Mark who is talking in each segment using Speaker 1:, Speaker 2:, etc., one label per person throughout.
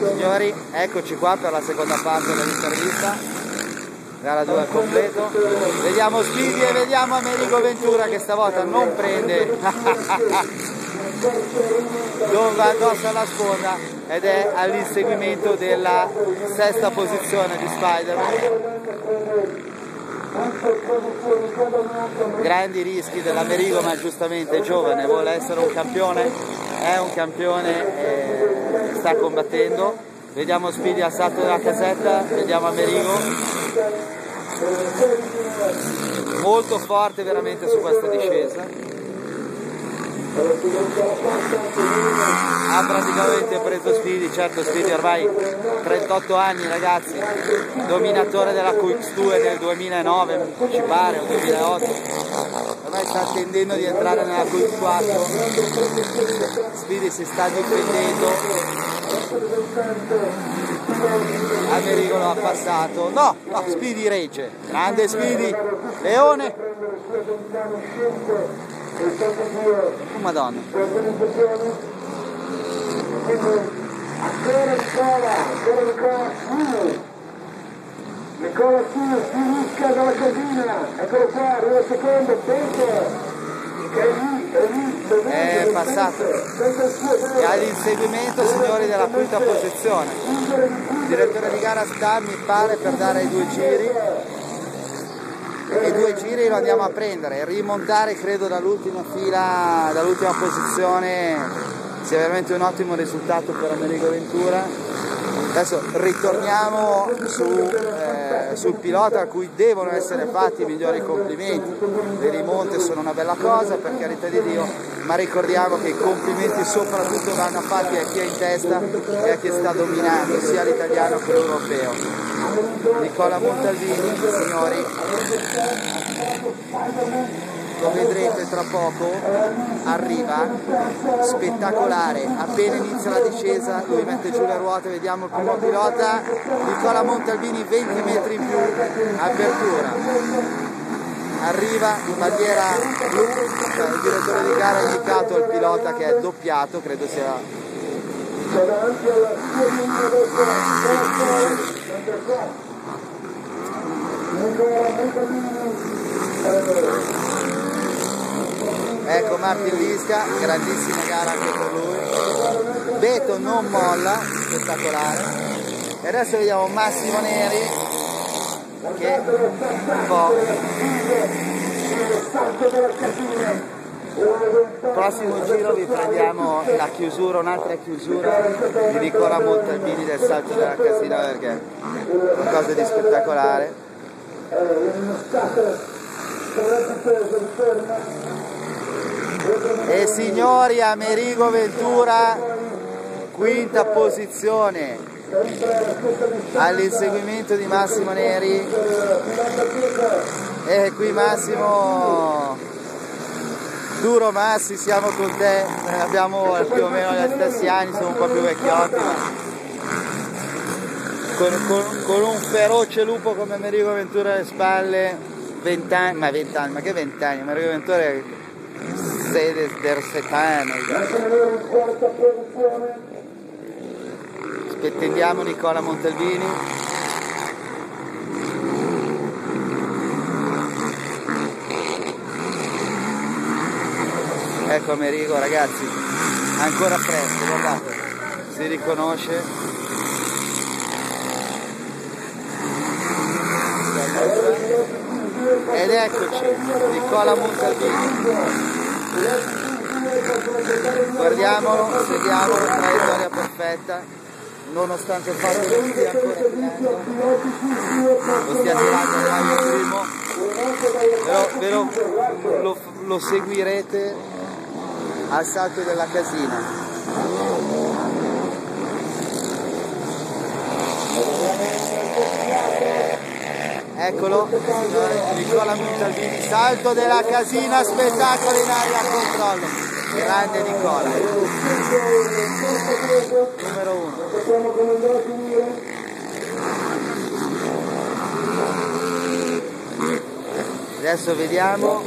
Speaker 1: Signori, eccoci qua per la seconda parte dell'intervista. Gara 2 al completo. Vediamo Speedy e vediamo Amerigo Ventura che stavolta non prende, non va addosso alla sponda ed è all'inseguimento della sesta posizione di Spider-Man. Grandi rischi dell'Amerigo, ma giustamente è giovane, vuole essere un campione, è un campione, sta combattendo. Vediamo Speedy al salto della casetta, vediamo Amerigo, molto forte veramente su questa discesa. Ha praticamente preso Speedy, certo Speedy ormai 38 anni ragazzi, dominatore della QX2 nel 2009 ci pare, o 2008, ormai sta attendendo di entrare nella QX4, Speedy si sta difendendo, Amerigo lo ha passato, no, Speedy regge, grande Speedy, leone! Oh madonna.
Speaker 2: Nicola Ciu si risca dalla casina, eccolo qua, arriva il secondo, tempo.
Speaker 1: È passato e all'inseguimento signori della quinta posizione. Il direttore di gara sta, mi pare, per dare i 2 giri. E 2 giri lo andiamo a prendere, rimontare credo dall'ultima fila, dall'ultima posizione sia veramente un ottimo risultato per Amerigo Ventura. Adesso ritorniamo sul pilota a cui devono essere fatti i migliori complimenti. Le rimonte sono una bella cosa, per carità di Dio, ma ricordiamo che i complimenti soprattutto vanno fatti a chi è in testa e a chi sta dominando sia l'italiano che l'europeo. Nicola Montalbini, signori, lo vedrete tra poco, arriva, spettacolare, appena inizia la discesa lui mette giù le ruote, vediamo il primo pilota, Nicola Montalbini 20 metri in più, apertura, arriva in bandiera blu, il direttore di gara ha indicato al pilota che è doppiato, credo sia... Ecco Martin Lisca, grandissima gara anche per lui. Beto non molla, spettacolare. E adesso vediamo Massimo Neri che un po'. Prossimo giro vi prendiamo la chiusura, un'altra chiusura di Nicola Montalbini del salto della casina perché è qualcosa di spettacolare. E signori, Amerigo Ventura, quinta posizione all'inseguimento di Massimo Neri. E qui Massimo, duro Massi, siamo con te, abbiamo più o meno gli stessi anni, siamo un po' più vecchiotti, ma con un feroce lupo come Amerigo Ventura alle spalle, 20 anni, ma che 20 anni, Amerigo Ventura è 7 anni. Aspettiamo Nicola Montalbini. Ecco Amerigo ragazzi, ancora presto, guardate, si riconosce. Ed eccoci, Nicola Montalbini. Guardiamolo, seguiamo la traiettoria perfetta, nonostante il fatto che stia ancora tirando, lo stia tirando al primo, però lo seguirete al salto della casina. Eccolo, Nicola Montalbini, salto della casina, spettacolo in aria a controllo, grande Nicola, numero 1. Adesso vediamo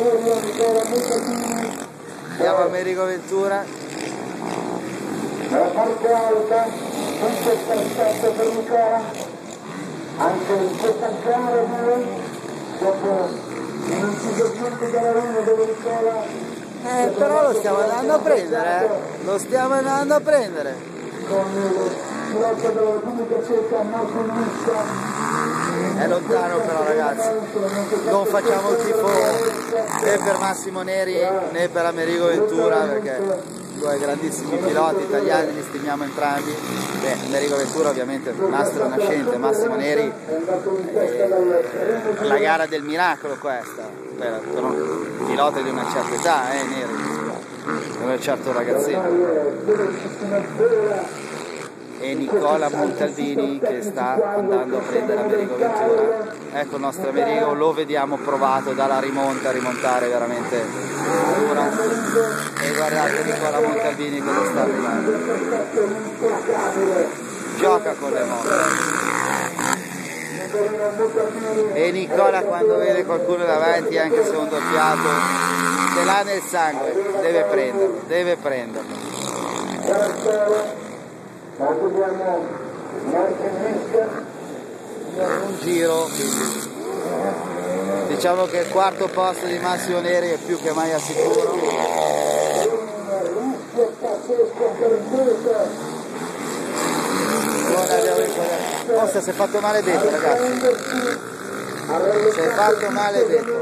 Speaker 1: Amerigo Ventura.
Speaker 2: tutto è perfetto per Nicola, anche in questa gara dopo l'inciso giunto dalla linea dove Nicola
Speaker 1: però lo stiamo andando a prendere, lo stiamo andando a prendere.
Speaker 2: con il pilota della Repubblica Ceca Marco Nisca.
Speaker 1: È lontano però ragazzi, non facciamo il tifo né per Massimo Neri né per Amerigo Ventura, perché due grandissimi piloti italiani, li stimiamo entrambi. Beh, Amerigo Ventura ovviamente mastro nascente, Massimo Neri la gara del miracolo questa, per un pilota di una certa età, Neri, di un certo ragazzino. E Nicola Montalbini che sta andando a prendere Amerigo Ventura. Ecco il nostro Amerigo, lo vediamo provato dalla rimonta a rimontare veramente dura. E guardate Nicola Montalbini cosa sta arrivando. Gioca con le mosse. E Nicola quando vede qualcuno davanti, anche se è un doppiato, ce l'ha nel sangue, deve prenderlo, deve prenderlo. Un giro, diciamo che il quarto posto di Massimo Neri è più che mai al sicuro. Forse si è fatto male dentro ragazzi, si è fatto male dentro.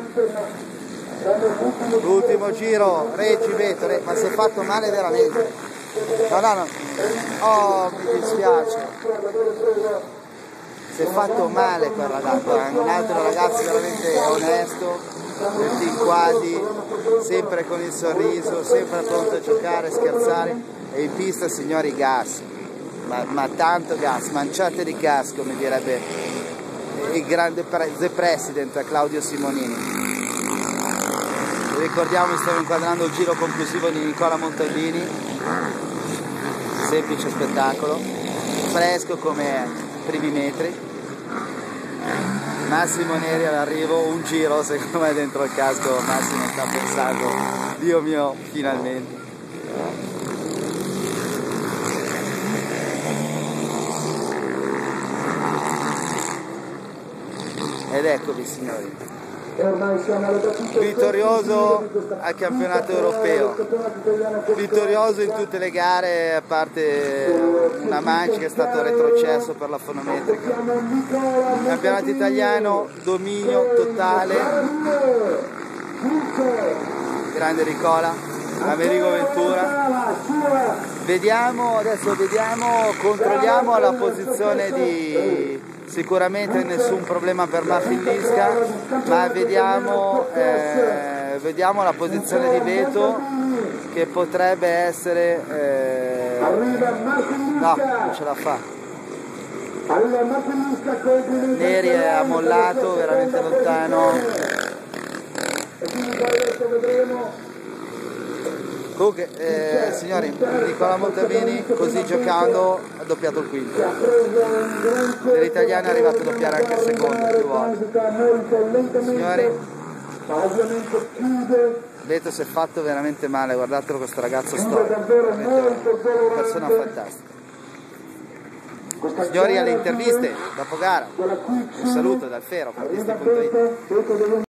Speaker 1: L'ultimo giro, reggi Beto, ma si è fatto male veramente. No, oh mi dispiace, si è fatto male quel ragazzo, un altro ragazzo veramente onesto, del team Quadi, sempre con il sorriso, sempre pronto a giocare, a scherzare, e in pista signori gas, ma tanto gas, manciate di gas come direbbe il grande The President Claudio Simonini. Ricordiamo, stiamo inquadrando il giro conclusivo di Nicola Montalbini. Semplice spettacolo, fresco come primi metri. Massimo Neri all'arrivo, un giro secondo me dentro il casco. Massimo sta pensando, Dio mio, finalmente. Ed eccovi signori, vittorioso al campionato europeo, vittorioso in tutte le gare a parte una mancia che è stato retrocesso per la fonometrica. Campionato italiano, dominio totale, grande Nicola, Amerigo Ventura. Adesso vediamo, controlliamo la posizione di... Sicuramente nessun problema per Martin Lisca, ma vediamo la posizione di Beto, che potrebbe essere... no, non ce la fa. Neri è ammollato, veramente lontano. Comunque, signori, Nicola Montalbini così giocando ha doppiato il quinto. Dell'italiano è arrivato a doppiare anche il secondo più volte. Signori, Beto si è fatto veramente male, guardatelo questo ragazzo storico, veramente una persona fantastica. Signori, alle interviste dopo gara, un saluto dal Fero, Cardisti.it.